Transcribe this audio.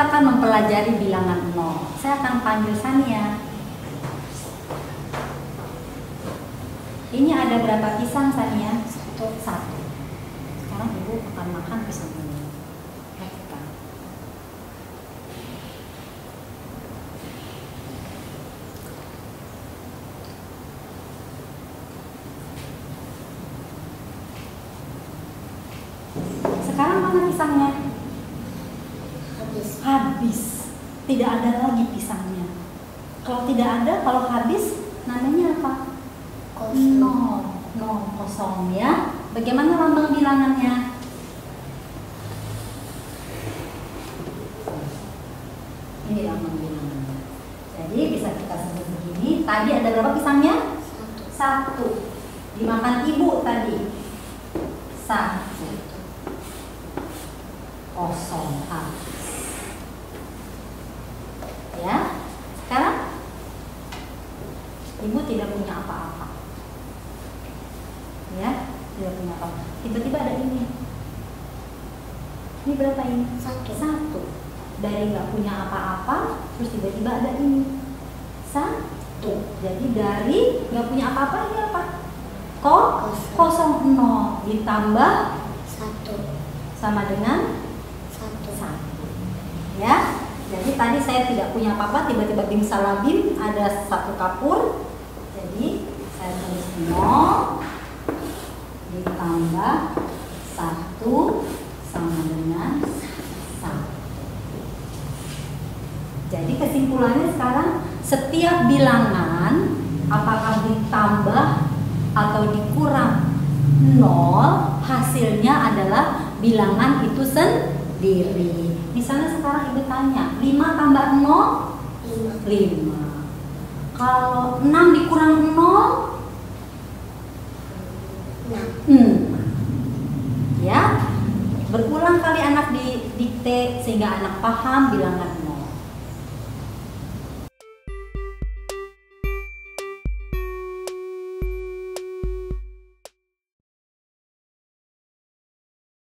kita akan mempelajari bilangan 0. Saya akan panggil Sania. Ini ada berapa pisang, Sania? Satu. Sekarang Ibu akan makan pisang ini. Sekarang mana pisangnya? Habis. Tidak ada lagi pisangnya. Kalau tidak ada, kalau habis, namanya apa? Kosong ya. Bagaimana lambang bilangannya? Ini lambang bilangannya. Jadi bisa kita sebut begini. Tadi ada berapa pisangnya? Satu. Dimakan ibu tadi. Satu. Kosong habis. Ya. Sekarang ibu tidak punya apa-apa. Ya, tidak punya apa-apa. Tiba-tiba ada ini. Ini berapa ini? Satu. Dari nggak punya apa-apa, terus tiba-tiba ada ini. Satu. Jadi dari nggak punya apa-apa ini apa? Kosong. Ditambah satu sama dengan satu. Ya. Jadi tadi saya tidak punya apa-apa, tiba-tiba bim salabim ada satu kapur. Jadi saya tulis 0 ditambah 1 sama dengan 1. Jadi kesimpulannya sekarang setiap bilangan apakah ditambah atau dikurang 0, hasilnya adalah bilangan itu sendiri. Misalnya sekarang Ibu tanya, 5 tambah 0? 5. Kalau 6 dikurang 0? 6. Ya, berulang kali anak didikte sehingga anak paham bilangan